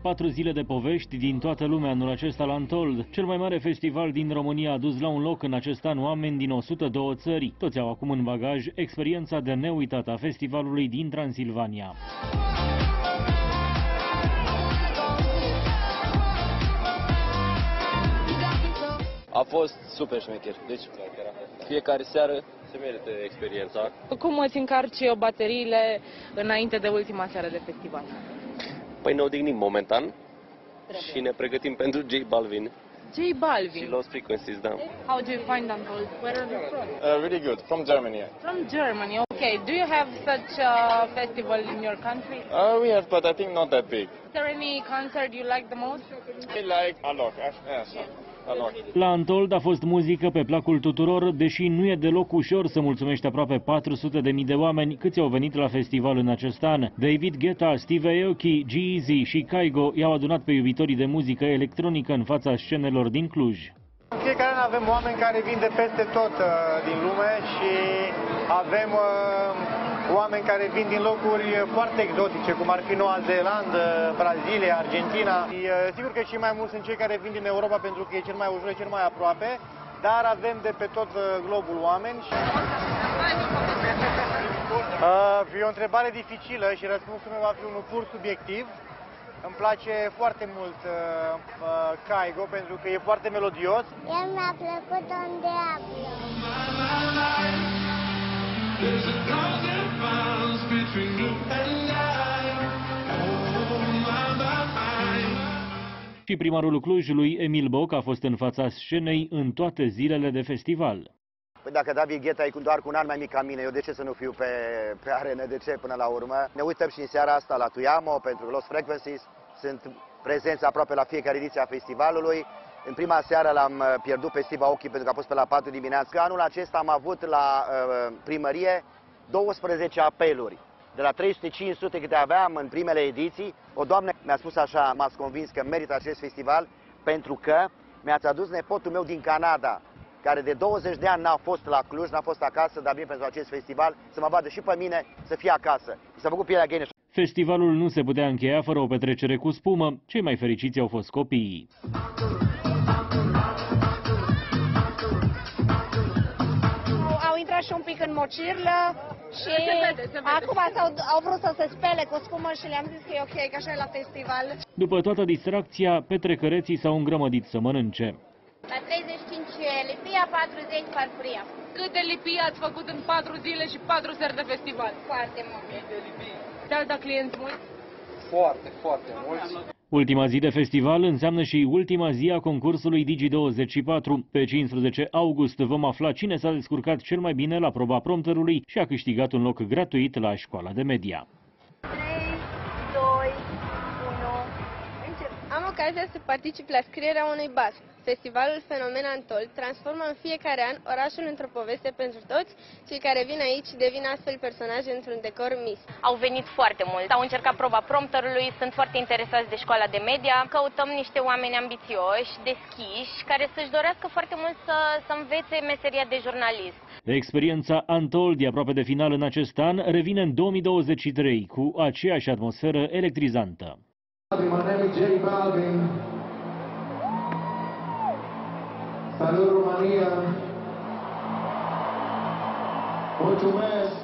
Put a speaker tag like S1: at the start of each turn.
S1: 4 zile de povești din toată lumea anul acesta la Untold. Cel mai mare festival din România a dus la un loc în acest an oameni din 102 țări. Toți au acum în bagaj experiența de neuitat a festivalului din Transilvania.
S2: A fost super șmecher, deci fiecare seară se merită experiența.
S3: Cum îți încarci bateriile înainte de ultima seară de festival?
S2: Păi ne odihnim momentan și ne pregătim pentru J Balvin.
S3: J Balvin?
S2: Și Lost Frequencies, da.
S3: How do you find Untold? Where are you from?
S4: Really good, from Germany.
S3: From Germany, okay. Do you have such a festival in your country?
S4: We have, but I think not that big.
S3: Is there any concert you like the most?
S4: I like Alok, yes.
S1: La Untold a fost muzică pe placul tuturor, deși nu e deloc ușor să mulțumești aproape 400.000 de oameni câți au venit la festival în acest an. David Guetta, Steve Aoki, G-Eazy și Kygo i-au adunat pe iubitorii de muzică electronică în fața scenelor din Cluj.
S5: În fiecare an avem oameni care vin de peste tot din lume și avem oameni care vin din locuri foarte exotice, cum ar fi Noua Zeelandă, Brazilia, Argentina. Și, sigur că și mai mulți sunt cei care vin din Europa pentru că e cel mai ușor, cel mai aproape, dar avem de pe tot globul oameni. E o întrebare dificilă și răspunsul meu va fi unul pur subiectiv. Îmi place foarte mult Kygo pentru că e foarte melodios.
S6: El mi-a plăcut unde află.
S1: Și primarul Clujului, Emil Boc, a fost în fața scenei în toate zilele de festival.
S7: Păi dacă David Guetta e doar cu un an mai mic ca mine, eu de ce să nu fiu pe arenă, de ce până la urmă? Ne uităm și în seara asta la Tuyamo pentru Lost Frequencies, sunt prezenți aproape la fiecare ediție a festivalului. În prima seară l-am pierdut pe Steve Aoki pentru că a fost pe la 4 dimineața. Anul acesta am avut la primărie 12 apeluri. De la 300-500 câte aveam în primele ediții, o doamnă mi-a spus așa, m-ați convins că merită acest festival pentru că mi-ați adus nepotul meu din Canada, care de 20 de ani n-a fost la Cluj, n-a fost acasă, dar vine pentru acest festival să mă vadă și pe mine să fie acasă. I s-a făcut pielea găină.
S1: Festivalul nu se putea încheia fără o petrecere cu spumă. Cei mai fericiți au fost copiii.
S6: Au intrat și un pic în mocirlă și acum au vrut să se spele cu spumă și le-am zis că e ok, că așa e la festival.
S1: După toată distracția, petrecăreții s-au îngrămădit să mănânce.
S6: La 35 lipia, 40 farfuria.
S3: Cât de lipii ați făcut în 4 zile și 4 seri de festival?
S6: Foarte mult.
S3: Ți-ați dat clienți mulți?
S4: Foarte mulți.
S1: Ultima zi de festival înseamnă și ultima zi a concursului Digi24. Pe 15 august vom afla cine s-a descurcat cel mai bine la proba prompterului și a câștigat un loc gratuit la școala de media.
S6: 3, 2, 1, încep. Am ocazia să particip la scrierea unui basm. Festivalul Fenomen Untold transformă în fiecare an orașul într-o poveste pentru toți. Cei care vin aici devin astfel personaje într-un decor mis.
S8: Au venit foarte mult, au încercat proba prompterului, sunt foarte interesați de școala de media. Căutăm niște oameni ambițioși, deschiși, care să-și dorească foarte mult să învețe meseria de jurnalist.
S1: Experiența Untold de aproape de final în acest an revine în 2023 cu aceeași atmosferă electrizantă.
S9: Salut România! Mulțumesc!